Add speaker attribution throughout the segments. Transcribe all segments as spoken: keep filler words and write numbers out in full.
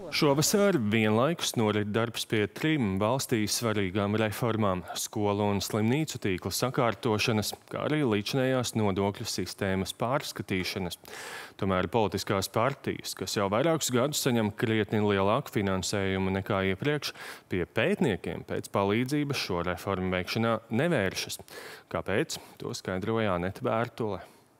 Speaker 1: Šovasar vienlaikus norit darbs pie trim valstī svarīgām reformām – skolu un slimnīcu tīkla sakārtošanas, kā arī līdzinējās nodokļu sistēmas pārskatīšanas. Tomēr politiskās partijas, kas jau vairākus gadus saņem krietni lielāku finansējumu nekā iepriekš, pie pētniekiem pēc palīdzības šo reformu veikšanā nevēršas. Kāpēc? To skaidroja Anete Bērtule.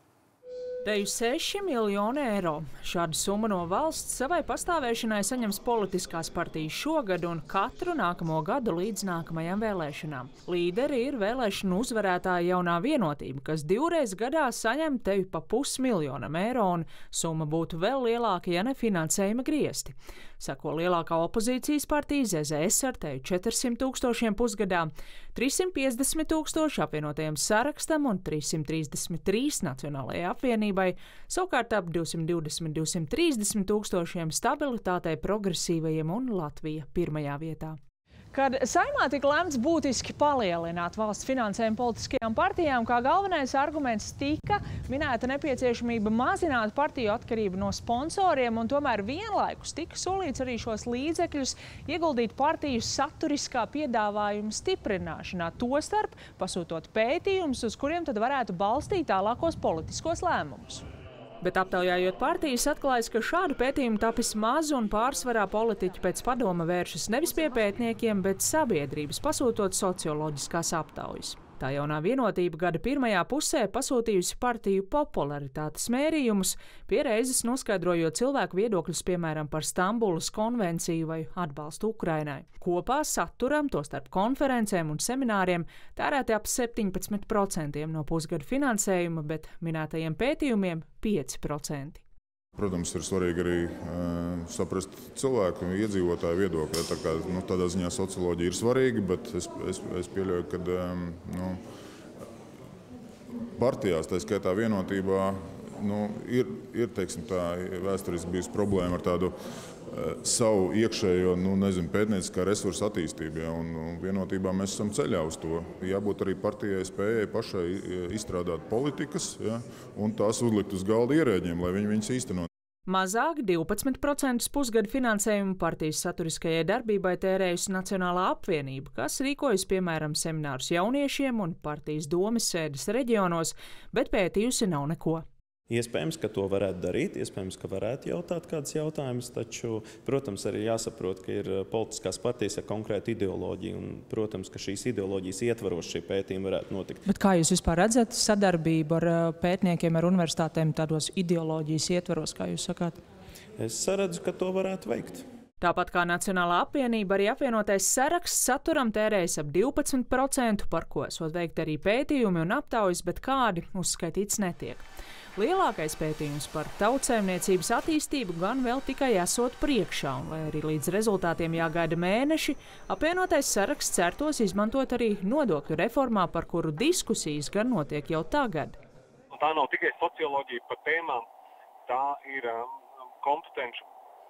Speaker 2: Teju seši miljoni eiro. Šādu summu no valsts savai pastāvēšanai saņems politiskās partijas šogad un katru nākamo gadu līdz nākamajām vēlēšanām. Līderi ir vēlēšanu uzvarētāja Jaunā Vienotība, kas divreiz gadā saņem teju pa pusmiljonam eiro, un summa būtu vēl lielāka, ja ne finansējuma griesti. Sako lielākā opozīcijas partija Z Z S ar teju četrsimt tūkstošiem pusgadā, trīssimt piecdesmit tūkstoši apvienotajam Sarakstam un trīssimt trīsdesmit trīs Nacionālajai apvienībai, savukārt ap divsimt divdesmit līdz divsimt trīsdesmit tūkstošiem stabilitātei, progresīvajiem un Latvija pirmajā vietā. Kad Saeimā tika lemts būtiski palielināt valsts finansējumu politiskajām partijām, kā galvenais arguments tika minēta nepieciešamība mazināt partiju atkarību no sponsoriem, un tomēr vienlaikus tika solīts arī šos līdzekļus ieguldīt partiju saturiskā piedāvājuma stiprināšanā, tostarp pasūtot pētījumus, uz kuriem tad varētu balstīt tālākos politiskos lēmumus. Bet aptaujājot partijas, atklājas, ka šādu pētījumu tapis maz un pārsvarā politiķi pēc padoma vēršas nevis pie pētniekiem, bet sabiedrības, pasūtot socioloģiskās aptaujas. Tā Jaunā Vienotība gada pirmajā pusē pasūtījusi partiju popularitātes mērījumus, pie reizes noskaidrojot cilvēku viedokļus, piemēram, par Stambulas konvenciju vai atbalstu Ukrainai. Kopā saturam, tostarp konferencēm un semināriem, tērēti ap septiņpadsmit procenti no pusgada finansējuma, bet minētajiem pētījumiem pieci procenti.
Speaker 3: Protams, ir svarīgi arī uh, saprast cilvēku un iedzīvotāju viedokli. Tā kā, nu, tādā ziņā socioloģija ir svarīga, bet es, es, es pieļauju, ka um, nu, partijās, tā skaitā Vienotībā, nu, ir, ir teiksim, tā, vēsturiski bijusi problēma ar tādu uh, savu iekšējo nu, nezinu, pētnieciskā resursa attīstību. Ja, un, un Vienotībā mēs esam ceļā uz to. Jābūt arī partijai spējai pašai izstrādāt politikas, ja, un tās uzlikt uz galda ierēģiem, lai viņi viņas īstenot.
Speaker 2: Mazāk divpadsmit procenti pusgada finansējumu partijas saturiskajai darbībai tērējusi Nacionālā apvienība, kas rīkojas, piemēram, seminārus jauniešiem un partijas domes sēdes reģionos, bet pētījusi nav neko.
Speaker 4: Iespējams, ka to varētu darīt, iespējams, ka varētu jautāt kādus jautājumus, taču, protams, arī jāsaprot, ka ir politiskās partijas ar konkrētu ideoloģiju, un, protams, ka šīs ideoloģijas ietvaros šī pētījuma varētu notikt. Bet
Speaker 2: kā jūs vispār redzat sadarbību ar pētniekiem, ar universitātēm tādos ideoloģijas ietvaros, kā jūs sakāt?
Speaker 4: Es saredzu, ka to varētu veikt.
Speaker 2: Tāpat kā Nacionālā apvienība, arī apvienotais Saraksts saturam tērējas ap divpadsmit procenti, par ko esot veikt arī pētījumi un aptaujas, bet kādi uzskaitīts netiek. Lielākais pētījums par tautsaimniecības attīstību gan vēl tikai esot priekšā, un lai arī līdz rezultātiem jāgaida mēneši, apvienotais Saraksts certos izmantot arī nodokļu reformā, par kuru diskusijas gan notiek jau tagad.
Speaker 5: Tā nav tikai socioloģija par tēmām, tā ir kompetenci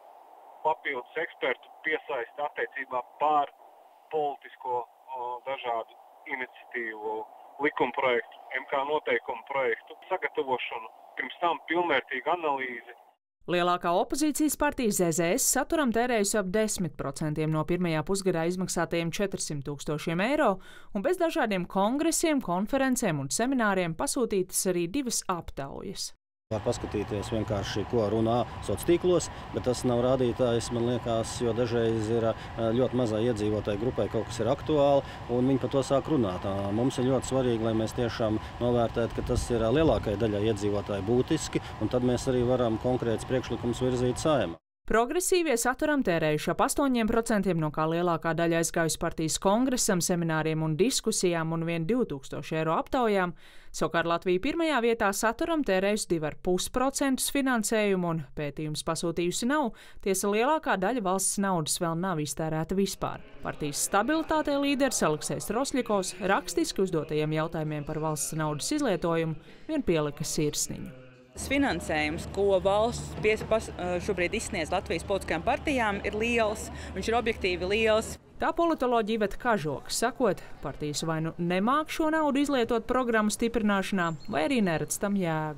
Speaker 5: papildus ekspertu piesaist attiecībā par politisko dažādu iniciatīvu, likuma projektu, M K noteikumu projektu sagatavošanu, pirms tam pilnvērtīgu analīzi.
Speaker 2: Lielākā opozīcijas partija Z Z S saturam tērējusi ap desmit procenti no pirmajā pusgadā izmaksātajiem četrsimt tūkstošiem eiro, un bez dažādiem kongresiem, konferencēm un semināriem pasūtītas arī divas aptaujas.
Speaker 6: Var paskatīties vienkārši, ko runā sociālos tīklos, bet tas nav rādītājs, man liekas, jo dažreiz ir ļoti mazai iedzīvotāju grupai kaut kas ir aktuāli, un viņi par to sāk runāt. Mums ir ļoti svarīgi, lai mēs tiešām novērtētu, ka tas ir lielākai daļai iedzīvotāju būtiski, un tad mēs arī varam konkrēts priekšlikums virzīt Saeimā.
Speaker 2: Progresīvie saturam tērējuši ap astoņiem procentiem, no kā lielākā daļa aizgājusi partijas kongresam, semināriem un diskusijām un vien divi tūkstoši eiro aptaujām. Savukārt Latvija pirmajā vietā saturam tērējusi divi ar pus procentus finansējumu un pētījums pasūtījusi nav. Tiesa, lielākā daļa valsts naudas vēl nav iztērēta vispār. Partijas stabilitātei līderis Aleksejs Rosļikovs rakstiski uzdotajiem jautājumiem par valsts naudas izlietojumu vien pielika sirsniņu.
Speaker 7: Finansējums, ko valsts šobrīd izsniedz Latvijas politiskajām partijām, ir liels, viņš ir objektīvi liels.
Speaker 2: Tā politoloģija Iveta Kažoka sakot, partijas vai nu nemāk šo naudu izlietot programmu stiprināšanā, vai arī neredz tam jēgu.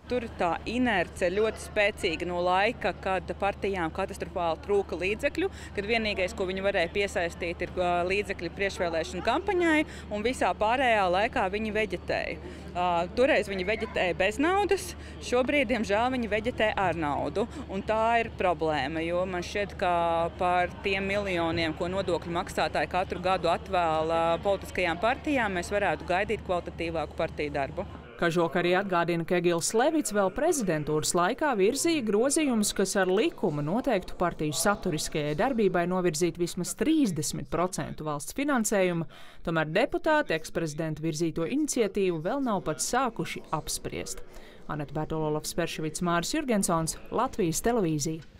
Speaker 7: tur tā inerce ļoti spēcīga no laika, kad partijām katastrofāli trūka līdzekļu, kad vienīgais, ko viņi varēja piesaistīt, ir līdzekļi priekšvēlēšanu kampaņai, un visā pārējā laikā viņi veģetēja. Toreiz viņi veģetēja bez naudas, šobrīd, diemžēl, viņi veģetē ar naudu, un tā ir problēma, jo man šķiet, ka par tiem miljoniem, ko nodokļu maksātāji katru gadu atvēl politiskajām partijām, mēs varētu gaidīt kvalitatīvāku partiju darbu.
Speaker 2: Kažok arī atgādina, ka Egils Levits vēl prezidentūras laikā virzīja grozījumus, kas ar likumu noteiktu partiju saturiskajai darbībai novirzīt vismaz trīsdesmit procentu valsts finansējuma, tomēr deputāti eksprezidenta virzīto iniciatīvu vēl nav pat sākuši apspriest. Aneta Bērtola, Olavs Perševics, Māris Jurgensons, Latvijas televīzija.